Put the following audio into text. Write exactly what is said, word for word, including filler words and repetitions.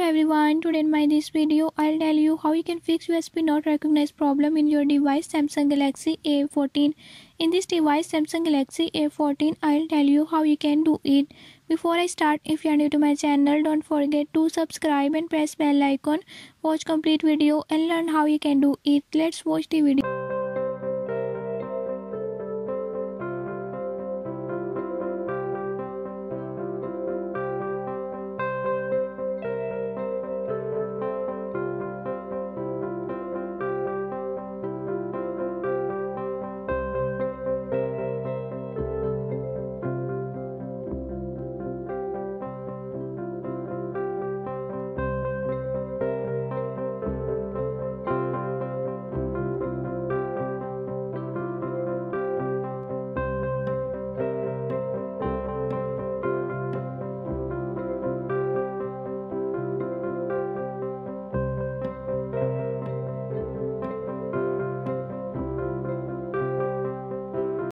everyone, today in my this video I'll tell you how you can fix U S B not recognized problem in your device Samsung Galaxy A fourteen. In this device Samsung Galaxy A fourteen, I'll tell you how you can do it. Before I start, if you are new to my channel, don't forget to subscribe and press bell icon. Watch complete video and learn how you can do it. Let's watch the video.